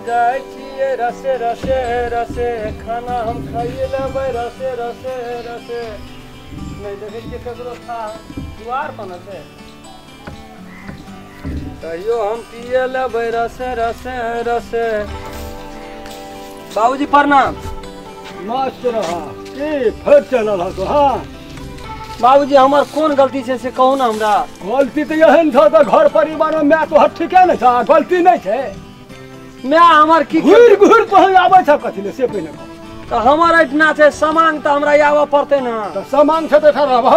जाए छिए रसे रसे रसे खाना हम खाइए लेबै रसे रसे रसे नहीं देखे छिए ककरो था दुआर पर से कहियो हम पिए लेबै रसे रसे रसे। बाबूजी प्रणाम। मस्त रहा की फिर चलल हतो। हाँ बाबूजी हमार कौन गलती छै से कहू ना हमरा। गलती तो यहन था तो घर परिवार में मैं तो ठीके न था, गलती नहीं है। मैं हमार की घूर घूर पहुंच आवे छ कथि ले से पहले तो हमार इतना छै सामान तो हमरा आवे पड़ते ना। तो सामान से तो रहब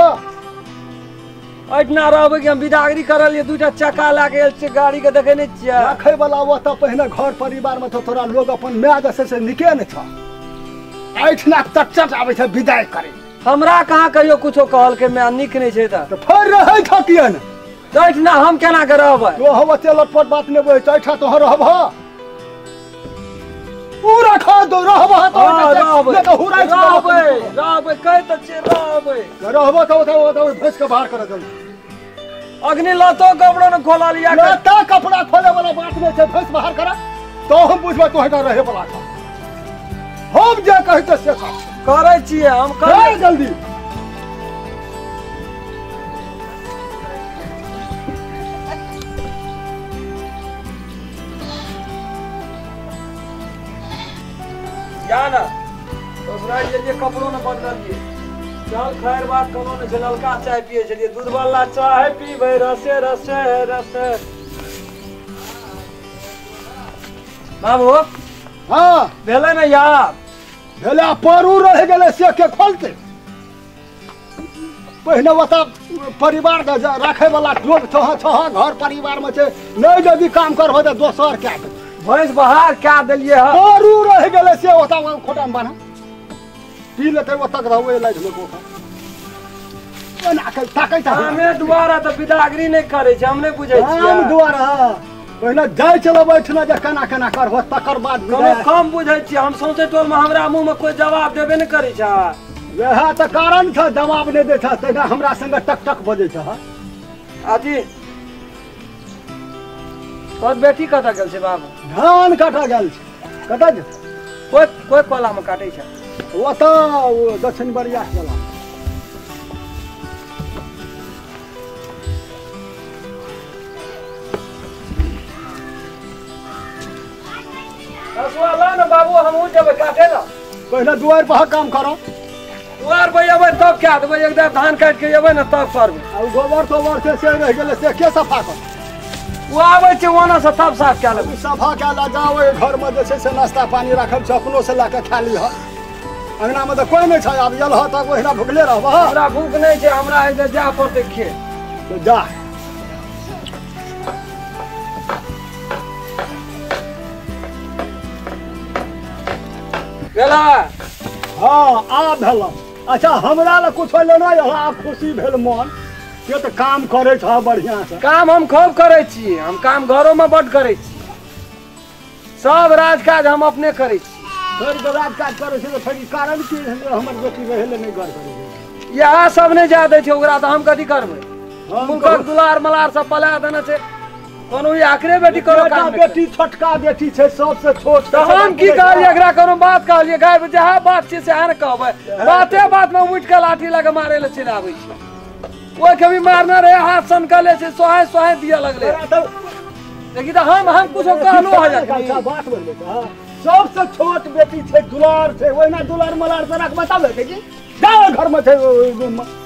इतना रहबै कि हम बिदागरी करल ये दूटा चक्का लागे छै गाड़ी के देखे नहीं छियै रखे वाला वो तो पहले घर परिवार में तो थोड़ा लोग अपन मैं जैसे से निके न था ऐठना तट आवे छ विदाई करे। हमरा कहाँ कहियो कुछो कहल के मैं निक नहीं छै तो फिर रहे छ कियन तो इतना हम केना के रहबै। तो हम ते लटपट बात ने बोल ऐठा तो रहब पूरा खा दो रहब तो तो हुराई रहबै कह त छै रहबै तो भैंस के बाहर कर जल्दी। अग्नि लतो कपड़ा न खोला लिया लता कपड़ा खोले वाला बात नहीं छै, भैंस बाहर कर तो हम बुझबा तो हटा रहे वाला था। हम जे कहते से करे छिए हम करे जल्दी। जाना दूसरा ये कपड़ों न बदल लिए चल खैर बात कोनो ने ललका चाय पिए छलिए दूध वाला चाय पीबे रसे रसे रसे। बाबू हाँ भेले न यार भेले परू रह गेले से के खोलते पहले बता परिवार के रखे वाला लोग छह घर परिवार में छे नहीं जल्दी काम करबो त दोसर क्या भैंस बाहर क्या दिलिए ह परू रह गेले से ओता खोटा में बांधा पी लेते ओता रहवे लाइट में को ना के ताकै था। हमें दुआरा तो बिदागरी नहीं करे छै हम नहीं बुझै छियै। हम दुआरा पहले जाय चलो बैठना जे केना केना करबो तकर बाद कोनो कम बुझै छियै हम सौंसे टोल में हमरा मुंह में कोई जवाब देबे नहीं करे छै। वह तो कारण था जवाब नहीं दे था तेना हमरा संग टक टक बजे छ। अजी तोर बेटी कतऽ गेल छै बाबू। धान काटा गेल छै कतऽ जे कोई कोई कोला में काटै छै वो तो दक्षिण बरिया वाला रसवा न बाबू हमहू जेबै काटे ला। पहले दुआर पर काम करो दुआर पर अबै तब क्या देबै एकदम धान काट के अबै न तब करबै। आ गोबर तोबर से रह गेले से के सफा कर वो आबै छै ओना से तब साफ कए लेबै। सफा के ला जाओ घर में जे से नाश्ता पानी रखल छ अपनो से लाके खा ली ह अंगना में तो कोई नहीं छै अब जल ह तक ओहिना भुखले रहब। हमरा भूख नहीं छै हमरा इधर जा पड़तै खे तो जा गेला। हाँ आ भेल। अच्छा हमरा ला कुछ लेना यहा खुशी भेल मन के तो काम करे छ बढ़िया से। काम हम खूब करे छी हम काम घरों में बड करे छी सब राज काज हम अपने करे छी। फिर राज काज करे छै तो फिर कारण की हमर बेटी रहले नहीं घर करे यह सब नहीं जा दे छै ओकरा तो हम कथी करबै। मुल्कक दुलार मलार सब पला देने छै कोनो आखिरे बेटी करो काम बेटी छोटका बेटी छै सबसे छोट तो हम की कहलिए एकरा कोनो बात कहलिए गाय जहाँ बात छै से न कहबै बाते बात में उठ के लाठी लगे मारे ले चल आबै छै। वो कभी मारना रहे हाथ सनकले से सोहे सोहे दिया लगले लेकिन हम कुछ कहलो है अच्छा बात बोले सबसे छोट बेटी छै दुलार छै ओहिना दुलार मलार से रख बताबे कि जा घर में छै